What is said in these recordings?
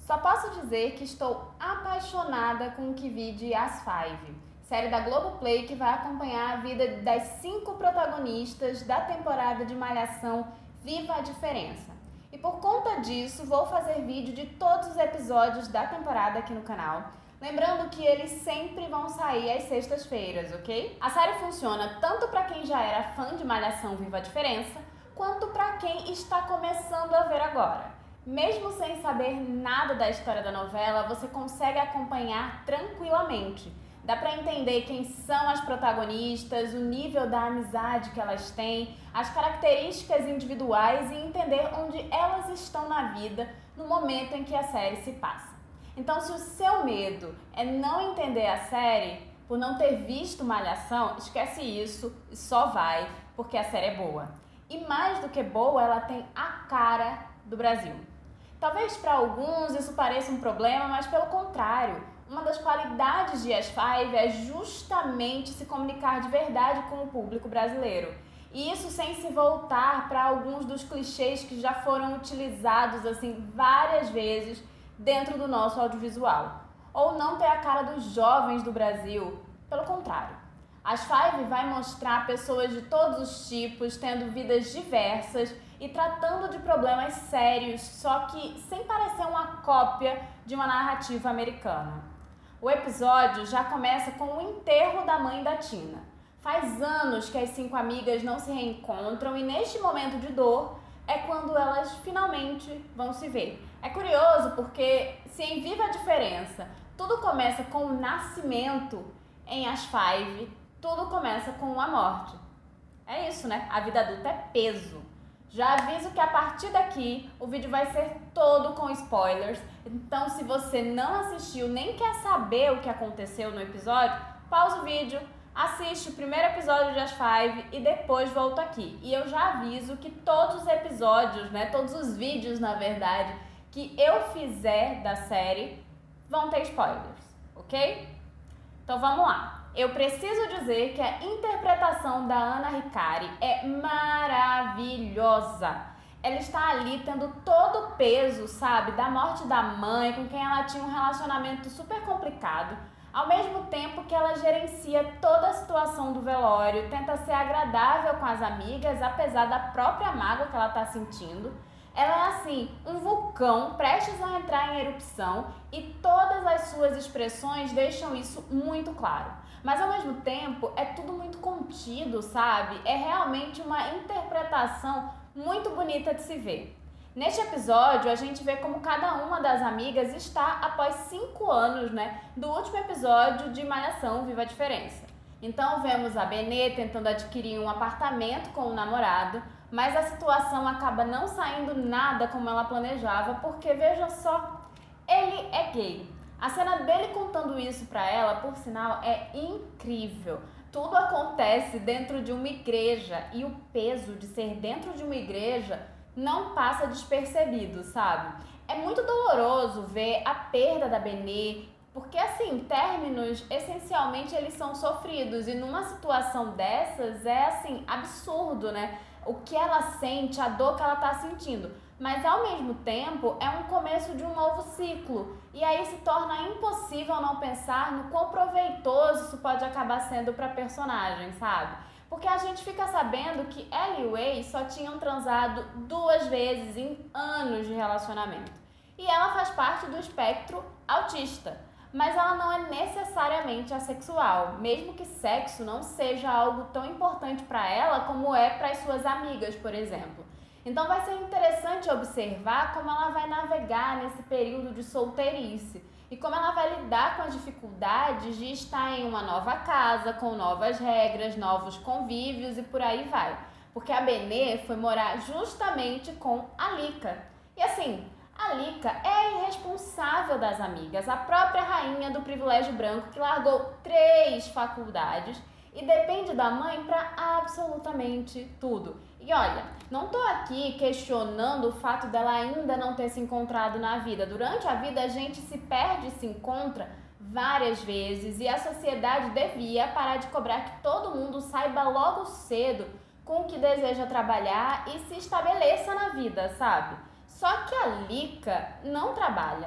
Só posso dizer que estou apaixonada com o que vi de As Five, série da Globoplay que vai acompanhar a vida das 5 protagonistas da temporada de Malhação Viva a Diferença. E por conta disso, vou fazer vídeo de todos os episódios da temporada aqui no canal. Lembrando que eles sempre vão sair às sextas-feiras, ok? A série funciona tanto para quem já era fã de Malhação Viva a Diferença, quanto para quem está começando a ver agora. Mesmo sem saber nada da história da novela, você consegue acompanhar tranquilamente. Dá para entender quem são as protagonistas, o nível da amizade que elas têm, as características individuais e entender onde elas estão na vida no momento em que a série se passa. Então, se o seu medo é não entender a série por não ter visto Malhação, esquece isso e só vai, porque a série é boa. E mais do que boa, ela tem a cara do Brasil. Talvez para alguns isso pareça um problema, mas pelo contrário, uma das qualidades de As Five é justamente se comunicar de verdade com o público brasileiro. E isso sem se voltar para alguns dos clichês que já foram utilizados assim várias vezes dentro do nosso audiovisual. Ou não ter a cara dos jovens do Brasil, pelo contrário. As Five vai mostrar pessoas de todos os tipos, tendo vidas diversas e tratando de problemas sérios, só que sem parecer uma cópia de uma narrativa americana. O episódio já começa com o enterro da mãe da Tina. Faz anos que as 5 amigas não se reencontram e neste momento de dor é quando elas finalmente vão se ver. É curioso porque se em Viva a Diferença tudo começa com o nascimento, em As Five tudo começa com a morte. É isso, né? A vida adulta é peso. Já aviso que a partir daqui o vídeo vai ser todo com spoilers, então se você não assistiu nem quer saber o que aconteceu no episódio, pausa o vídeo, assiste o primeiro episódio de As Five e depois volta aqui. E eu já aviso que todos os episódios, todos os vídeos na verdade, que eu fizer da série vão ter spoilers, ok? Então vamos lá. Eu preciso dizer que a interpretação da Ana Hikari é maravilhosa. Ela está ali tendo todo o peso, sabe, da morte da mãe, com quem ela tinha um relacionamento super complicado, ao mesmo tempo que ela gerencia toda a situação do velório, tenta ser agradável com as amigas, apesar da própria mágoa que ela está sentindo. Ela é assim, um vulcão prestes a entrar em erupção e todas as suas expressões deixam isso muito claro. Mas ao mesmo tempo é tudo muito contido, sabe? É realmente uma interpretação muito bonita de se ver. Neste episódio a gente vê como cada uma das amigas está após 5 anos, do último episódio de Malhação Viva a Diferença. Então vemos a Benê tentando adquirir um apartamento com o namorado, mas a situação acaba não saindo nada como ela planejava, porque veja só, ele é gay. A cena dele contando isso pra ela, por sinal, é incrível. Tudo acontece dentro de uma igreja e o peso de ser dentro de uma igreja não passa despercebido, sabe? É muito doloroso ver a perda da Benê, porque assim, términos essencialmente eles são sofridos e numa situação dessas é assim, absurdo, o que ela sente, a dor que ela tá sentindo. Mas ao mesmo tempo é um começo de um novo ciclo. E aí se torna impossível não pensar no quão proveitoso isso pode acabar sendo para a personagem, sabe? Porque a gente fica sabendo que ela e o ex só tinham transado 2 vezes em anos de relacionamento. E ela faz parte do espectro autista. Mas ela não é necessariamente assexual, mesmo que sexo não seja algo tão importante para ela como é para as suas amigas, por exemplo. Então vai ser interessante observar como ela vai navegar nesse período de solteirice e como ela vai lidar com as dificuldades de estar em uma nova casa, com novas regras, novos convívios e por aí vai. Porque a Benê foi morar justamente com a Lika. E assim, a Lika é a irresponsável das amigas, a própria rainha do privilégio branco que largou 3 faculdades e depende da mãe para absolutamente tudo. E olha, não tô aqui questionando o fato dela ainda não ter se encontrado na vida. Durante a vida a gente se perde e se encontra várias vezes e a sociedade devia parar de cobrar que todo mundo saiba logo cedo com o que deseja trabalhar e se estabeleça na vida, sabe? Só que a Lika não trabalha.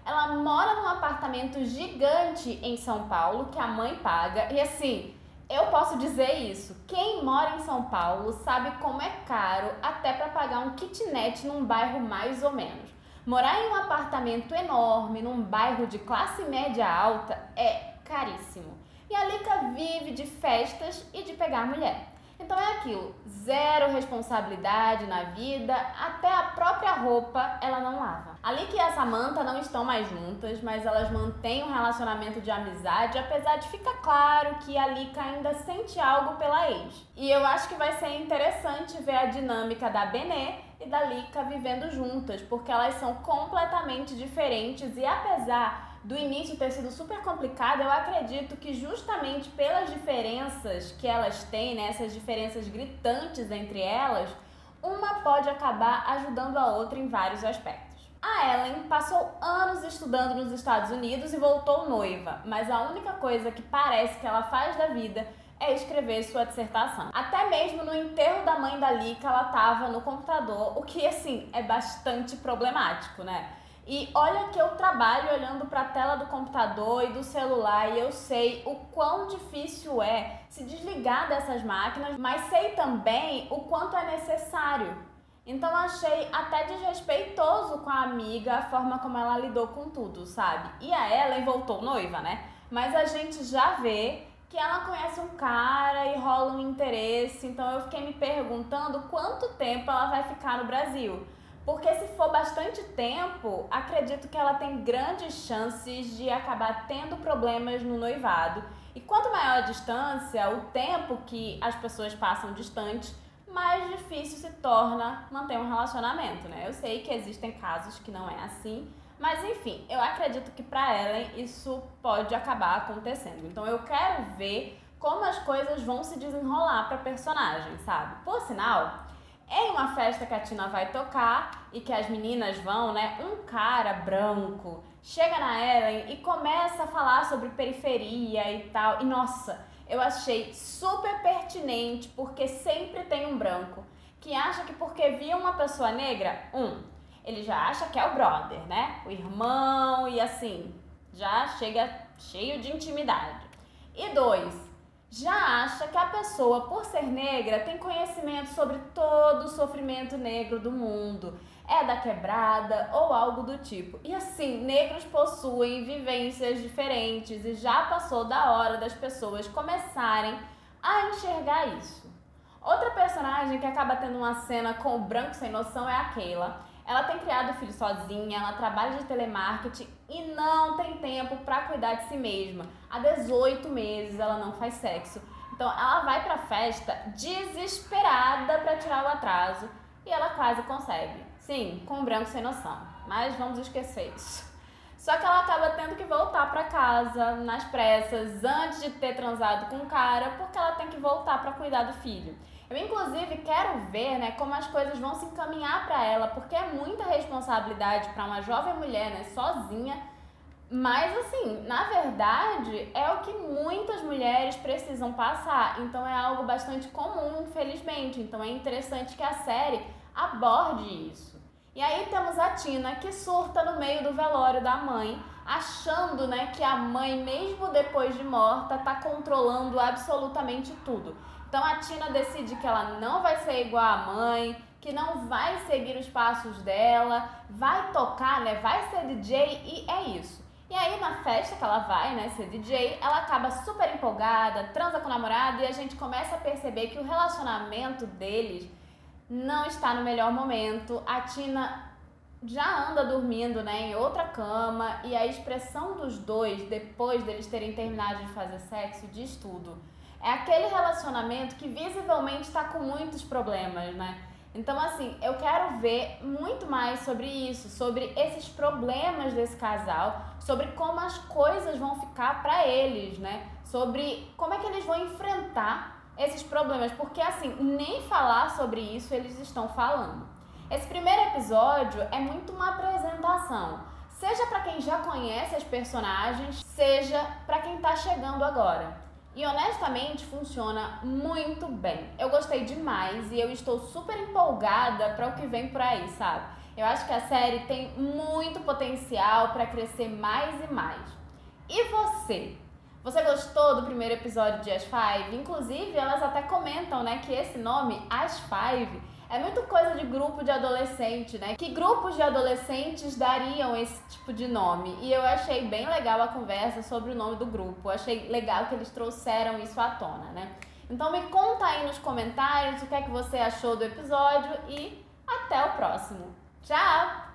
Ela mora num apartamento gigante em São Paulo, que a mãe paga. E assim, eu posso dizer isso. Quem mora em São Paulo sabe como é caro até para pagar um kitnet num bairro mais ou menos. Morar em um apartamento enorme, num bairro de classe média alta, é caríssimo. E a Lika vive de festas e de pegar mulher. Então é aquilo, zero responsabilidade na vida, até a própria roupa ela não lava. A Lika e a Samantha não estão mais juntas, mas elas mantêm um relacionamento de amizade, apesar de ficar claro que a Lika ainda sente algo pela ex. E eu acho que vai ser interessante ver a dinâmica da Benê e da Lika vivendo juntas, porque elas são completamente diferentes e apesar do início ter sido super complicado, eu acredito que justamente pelas diferenças que elas têm, né, essas diferenças gritantes entre elas, uma pode acabar ajudando a outra em vários aspectos. A Ellen passou anos estudando nos Estados Unidos e voltou noiva, mas a única coisa que parece que ela faz da vida é escrever sua dissertação. Até mesmo no enterro da mãe da Lika, ela estava no computador, o que, assim, é bastante problemático, né? E olha que eu trabalho olhando para a tela do computador e do celular e eu sei o quão difícil é se desligar dessas máquinas, mas sei também o quanto é necessário. Então achei até desrespeitoso com a amiga a forma como ela lidou com tudo, sabe? E a Ellen voltou noiva, né? Mas a gente já vê que ela conhece um cara e rola um interesse, então eu fiquei me perguntando quanto tempo ela vai ficar no Brasil. Porque se for bastante tempo, acredito que ela tem grandes chances de acabar tendo problemas no noivado. E quanto maior a distância, o tempo que as pessoas passam distantes, mais difícil se torna manter um relacionamento, né? Eu sei que existem casos que não é assim, mas enfim, eu acredito que para Ellen isso pode acabar acontecendo. Então eu quero ver como as coisas vão se desenrolar para a personagem, sabe? Por sinal, em uma festa que a Tina vai tocar e que as meninas vão, né? Um cara branco chega na Ellen e começa a falar sobre periferia e tal. E nossa, eu achei super pertinente porque sempre tem um branco que acha que porque via uma pessoa negra, ele já acha que é o brother, né? O irmão e assim, já chega cheio de intimidade. E 2, já acha que a pessoa, por ser negra, tem conhecimento sobre todo o sofrimento negro do mundo, é da quebrada ou algo do tipo. E assim, negros possuem vivências diferentes e já passou da hora das pessoas começarem a enxergar isso. Outra personagem que acaba tendo uma cena com o branco sem noção é a Kayla. Ela tem criado o filho sozinha, ela trabalha de telemarketing e não tem tempo para cuidar de si mesma. Há 18 meses ela não faz sexo. Então ela vai pra festa desesperada para tirar o atraso e ela quase consegue. Sim, com um branco sem noção, mas vamos esquecer isso. Só que ela acaba tendo que voltar para casa nas pressas antes de ter transado com o cara porque ela tem que voltar para cuidar do filho. Eu, inclusive, quero ver, né, como as coisas vão se encaminhar para ela, porque é muita responsabilidade para uma jovem mulher, né, sozinha. Mas, assim, na verdade, é o que muitas mulheres precisam passar. Então, é algo bastante comum, infelizmente. Então, é interessante que a série aborde isso. E aí temos a Tina, que surta no meio do velório da mãe, achando, né, que a mãe, mesmo depois de morta, tá controlando absolutamente tudo. Então a Tina decide que ela não vai ser igual à mãe, que não vai seguir os passos dela, vai tocar, né, vai ser DJ e é isso. E aí na festa que ela vai, né, ser DJ, ela acaba super empolgada, transa com o namorado e a gente começa a perceber que o relacionamento deles não está no melhor momento. A Tina já anda dormindo, né, em outra cama e a expressão dos dois, depois deles terem terminado de fazer sexo, diz tudo. É aquele relacionamento que visivelmente está com muitos problemas, né? Então, assim, eu quero ver muito mais sobre isso, sobre esses problemas desse casal, sobre como as coisas vão ficar para eles, né? Sobre como é que eles vão enfrentar esses problemas, porque, assim, nem falar sobre isso eles estão falando. Esse primeiro episódio é muito uma apresentação, seja para quem já conhece as personagens, seja para quem tá chegando agora. E honestamente funciona muito bem. Eu gostei demais e eu estou super empolgada para o que vem por aí, sabe? Eu acho que a série tem muito potencial para crescer mais e mais. E você? Você gostou do primeiro episódio de As Five? Inclusive, elas até comentam, né, que esse nome, As Five, é muito coisa de grupo de adolescente, né? Que grupos de adolescentes dariam esse tipo de nome? E eu achei bem legal a conversa sobre o nome do grupo. Eu achei legal que eles trouxeram isso à tona, né? Então me conta aí nos comentários o que é que você achou do episódio e até o próximo. Tchau!